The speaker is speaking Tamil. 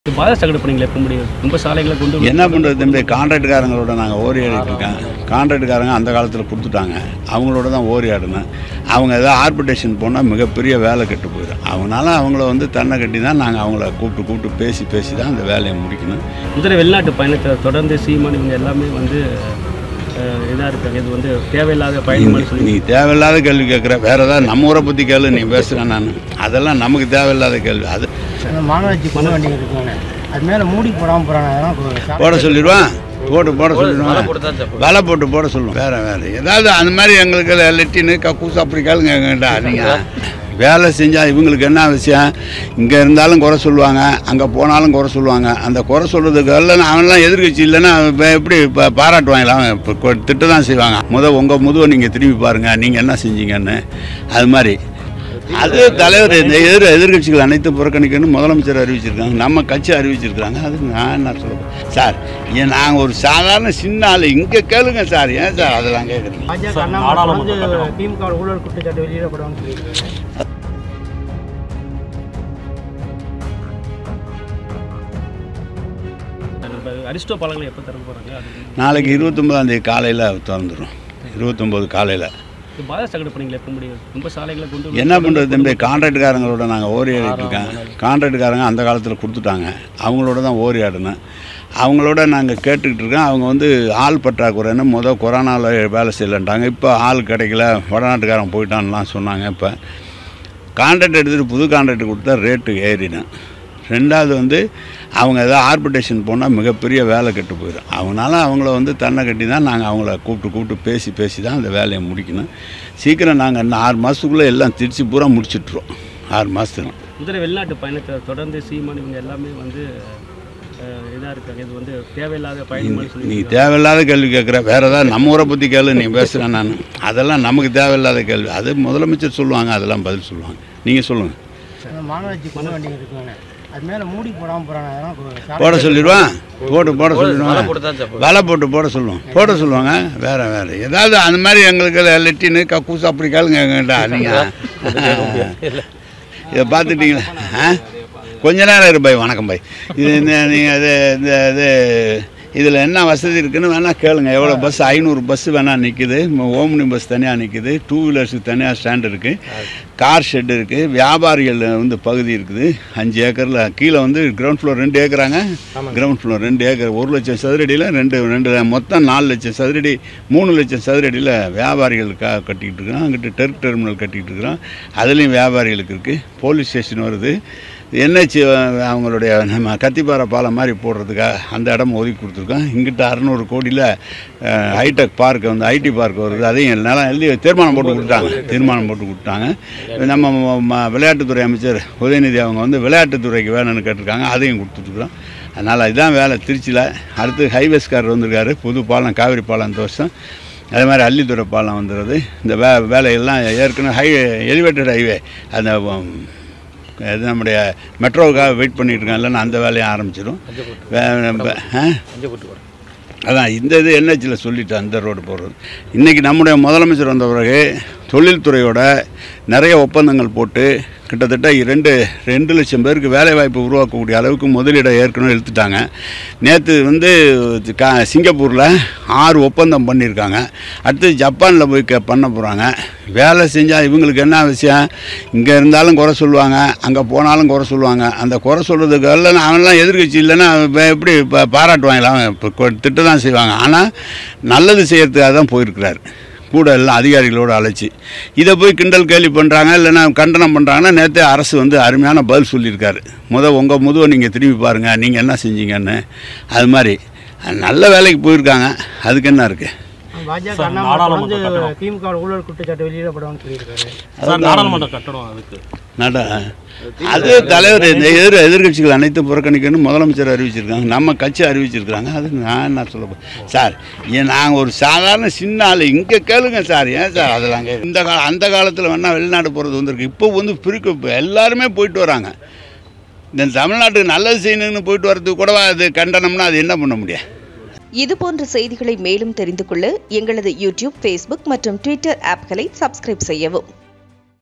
பாதசாக்கடை பண்ணீங்களா எப்போ முடியும் ரொம்ப சாலைகளை கொண்டு என்ன பண்ணுறது தம்பி கான்ட்ராக்டுக்காரங்களோட நாங்கள் ஓரி ஆடிட்டுருக்கேன். கான்ட்ராக்டுக்காரங்க அந்த காலத்தில் கொடுத்துட்டாங்க, அவங்களோட தான் ஓரி ஆடினேன். அவங்க ஏதாவது ஆர்பிட்ரேஷன் போனால் மிகப்பெரிய வேலை கெட்டு போயிடும். அவங்களால அவங்கள வந்து தன்னை கட்டி தான் நாங்கள் அவங்கள கூப்பிட்டு பேசி தான் அந்த வேலையை முடிக்கணும். முதல்ல வெளிநாட்டு பயணத்தை தொடர்ந்து சீமான் இவங்க எல்லாமே வந்து இதாக இருக்காங்க. இது வந்து தேவையில்லாத பயணம் சொல்லி நீ தேவையில்லாத கேள்வி கேட்குற. வேறு ஏதாவது நம்ம ஊரை பற்றி கேள்வி நீ பேசுகிறேன். நான் அதெல்லாம் நமக்கு தேவையில்லாத கேள்வி. அது மாநகராட்சி பண்ண வேண்டியது இருக்குங்க. அது மேலே மூடி போடாமல் போகிறாங்க. போட சொல்லிடுவான், போட சொல்லிடுவான், வேலை போட சொல்லுவோம். வேறு ஏதாவது அந்த மாதிரி எங்களுக்கு லெட்டின்னு கக்கூஸ் அப்படி கேளுங்க எங்கள்கிட்ட. நீங்கள் வேலை செஞ்சால் இவங்களுக்கு என்ன விஷயம், இங்கே இருந்தாலும் குறை சொல்லுவாங்க, அங்கே போனாலும் குறை சொல்லுவாங்க. அந்த குறை சொல்கிறதுக்கு எல்லாம் அவன்லாம் எதிர்கட்சி இல்லைன்னா எப்படி பாராட்டுவாங்களா? இப்போ திட்ட தான் செய்வாங்க. உங்கள் முதுவை நீங்கள் திரும்பி பாருங்கள், நீங்கள் என்ன செஞ்சீங்கன்னு. அது மாதிரி அது தலைவர் இந்த எதிர்கட்சிகள் அனைத்தும் புறக்கணிக்கணும்னு முதலமைச்சர் அறிவிச்சிருக்காங்க, நம்ம கட்சி அறிவிச்சிருக்காங்க. அது நான் என்ன சொல்லுவேன் சார், நாங்கள் ஒரு சாதாரண சின்ன ஆள், இங்கே கேளுங்க சார். ஏன் சார் அதெல்லாம் கேட்குறீங்க? திமுக ஊழல் குற்றச்சாட்டு வெளியிடப்படுவாங்க. அரிஸ்டோ பாலங்களை எப்போ திறக்க போகிறாங்க? நாளைக்கு 29ஆம் தேதி காலையில் திறந்துடும். 29 காலையில். பாதசாக்கடை பண்ணீங்களா எப்போ முடியும் ரொம்ப சாலைகளை கொண்டு என்ன பண்ணுறது தம்பி கான்ட்ராக்டுக்காரங்களோட நாங்கள் ஓரி ஆடிட்டுருக்கேன். கான்ட்ராக்டுக்காரங்க அந்த காலத்தில் கொடுத்துட்டாங்க, அவங்களோட தான் ஓரி ஆடினேன். அவங்களோட நாங்கள் கேட்டுக்கிட்டு இருக்கோம். அவங்க வந்து ஆள் பற்றாக்குறைன்னு கொரோனாவில் வேலை செய்யலன்ட்டாங்க. இப்போ ஆள் கிடைக்கல, வடநாட்டுக்காரன் போயிட்டான்லாம் சொன்னாங்க. இப்போ கான்ட்ராக்ட் எடுத்துகிட்டு புது கான்ட்ராக்ட் கொடுத்தா ரேட்டு ஏறினேன். ரெண்டாவது வந்து அவங்க ஏதாவது ஆர்பிட்ரேஷன் போனால் மிகப்பெரிய வேலை கெட்டு போயிடும். அவங்களால அவங்கள வந்து தன்னை கட்டி தான் நாங்கள் அவங்கள கூப்பிட்டு பேசி தான் அந்த வேலையை முடிக்கணும். சீக்கிரம் நாங்கள் இன்னும் 6 மாதத்துக்குள்ளே எல்லாம் திருச்சி பூரா முடிச்சுட்ருவோம். 6 மாதத்துக்கு. முதல்ல வெளிநாட்டு பயணத்தை தொடர்ந்து சீமான் இவங்க எல்லாமே வந்து இதாக இருக்காங்க. இது வந்து தேவையில்லாத பயணம் சொல்லி நீ தேவையில்லாத கேள்வி கேட்குற. வேறு ஏதாவது நம்ம ஊரை பற்றி கேள்வி நீ பேசுகிறேன். நான் அதெல்லாம் நமக்கு தேவையில்லாத கேள்வி. அது முதலமைச்சர் சொல்லுவாங்க, அதெல்லாம் பதில் சொல்லுவாங்க. நீங்கள் சொல்லுங்கள். மாநகராட்சி பண்ண வேண்டியது இருக்குங்க. அது மேலே மூடி போடாமல் போகிறாங்க. போட சொல்லிடுவான், போட சொல்லிடுவான், வேலை போட சொல்லுவோம். போட சொல்லுவாங்க. வேறு ஏதாவது அந்த மாதிரி எங்களுக்கு லெட்டின்னு கக்கூஸ் அப்படி கேளுங்க எங்கள்கிட்ட. நீங்கள் இதை பார்த்துட்டிங்களா? கொஞ்ச நேரம் இரு பாய். வணக்கம் பாய். இது நீங்கள் இது இதில் என்ன வசதி இருக்குதுன்னு வேணால் கேளுங்க. எவ்வளோ பஸ் 500 பஸ்ஸு வேணால் நிற்குது. ஓம்னி பஸ் தனியாக நிற்குது. 2 வீலர்ஸுக்கு தனியாக ஸ்டாண்ட் இருக்குது. கார் ஷெட்டு இருக்குது. வியாபாரிகள் வந்து பகுதி இருக்குது. 5 ஏக்கரில் கீழே வந்து கிரவுண்ட் ஃப்ளோர் 2 ஏக்கராங்க. கிரவுண்ட் ஃப்ளோர் 2 ஏக்கர் 1 லட்சம் சதுரடியில் ரெண்டு மொத்தம் 4 லட்சம் சதுரடி 3 லட்சம் சதுரடியில் வியாபாரிகள் கட்டிக்கிட்டு இருக்கிறோம். அங்கிட்டு டெர்க் டெர்மினல் கட்டிக்கிட்டு இருக்கிறோம். அதுலேயும் வியாபாரிகளுக்கு இருக்குது. போலீஸ் ஸ்டேஷன் வருது. என்ஹெச் அவங்களுடைய நம்ம கத்திப்பாறை பாலம் மாதிரி போடுறதுக்காக அந்த இடம் ஒதுக்கி கொடுத்துருக்கோம். இங்கிட்ட 600 கோடியில் ஹைடெக் பார்க் வந்து ஐடி பார்க் வருது. அதையும் நிலம் எழுதி தீர்மானம் போட்டு கொடுத்தாங்க. நம்ம விளையாட்டுத்துறை அமைச்சர் உதயநிதி அவங்க வந்து விளையாட்டுத்துறைக்கு வேணும்னு கேட்டிருக்காங்க, அதையும் கொடுத்துட்ருக்குறோம். அதனால் இதுதான் வேலை திருச்சியில். அடுத்து ஹைவேஸ்காரர் வந்திருக்காரு. புது பாலம், காவிரி பாலம் இந்த வருஷம். அதே மாதிரி அள்ளித்துறை பாலம் வந்துடுறது. இந்த வேலையெல்லாம் ஏற்கனவே எலிவேட்டட் ஹைவே அந்த இது நம்முடைய மெட்ரோவுக்காக வெயிட் பண்ணிகிட்டு இருக்காங்க. இல்லைன்னா அந்த வேலையை ஆரம்பிச்சிடும். அதான் இந்த இது என்ஹெச்சில் சொல்லிவிட்டு அந்த ரோடு போடுறது. இன்றைக்கி நம்முடைய முதலமைச்சர் வந்த பிறகு தொழில்துறையோட நிறைய ஒப்பந்தங்கள் போட்டு கிட்டத்தட்ட 2 லட்சம் பேருக்கு வேலைவாய்ப்பு உருவாக்கக்கூடிய அளவுக்கு முதலீடை ஏற்கனவே இழுத்துட்டாங்க. நேற்று வந்து சிங்கப்பூரில் 6 ஒப்பந்தம் பண்ணியிருக்காங்க. அடுத்து ஜப்பானில் போய் பண்ண போகிறாங்க. வேலை செஞ்சால் இவங்களுக்கு என்ன விஷயம், இங்கே இருந்தாலும் குறை சொல்லுவாங்க, அங்கே போனாலும் குறை சொல்லுவாங்க. அந்த குறை சொல்கிறதுக்கு எல்லாம் அவன்லாம் எதிர்கட்சி இல்லைன்னா எப்படி பாராட்டுவாங்களா? இப்போ திட்ட தான் செய்வாங்க. ஆனால் நல்லது செய்கிறதுக்காக தான் போயிருக்கிறார். கூட எல்லாம் அதிகாரிகளோடு அழைச்சி இதை போய் கிண்டல் கேலி பண்ணுறாங்க, இல்லைன்னா கண்டனம் பண்ணுறாங்கன்னா நேற்று அரசு வந்து அருமையான பதில் சொல்லியிருக்காரு. உங்கள் முதுவை நீங்கள் திரும்பி பாருங்கள், நீங்கள் என்ன செஞ்சீங்கன்னு. அது மாதிரி நல்ல வேலைக்கு போயிருக்காங்க. அதுக்கு என்ன இருக்குது? திமுக ஊழல் குற்றச்சாட்டு வெளியிடப்படுவாங்க சொல்லியிருக்காரு. அது தலைவர் இந்த எதிர்கட்சிகள் அனைத்தும் புறக்கணிக்கணும்னு முதலமைச்சர் அறிவிச்சிருக்காங்க, நம்ம கட்சி அறிவிச்சிருக்காங்க. அது நான் என்ன சொல்ல சார், நாங்கள் ஒரு சாதாரண சின்ன ஆள், இங்கே கேளுங்க சார். ஏன் சார் அதெல்லாம் அந்த காலத்தில் வேணால் வெளிநாடு போகிறது வந்திருக்கு. இப்போ வந்து எல்லாருமே போயிட்டு வராங்க. இந்த தமிழ்நாட்டுக்கு நல்லது செய்யணும்னு போயிட்டு வர்றதுக்கு கூட அது கண்டனம்னா அது என்ன பண்ண முடியாது? இதுபோன்ற செய்திகளை மேலும் தெரிந்து கொள்ள எங்களது யூடியூப், ஃபேஸ்புக் மற்றும் ட்விட்டர் ஆப்களை சப்ஸ்கிரைப் செய்யவும்.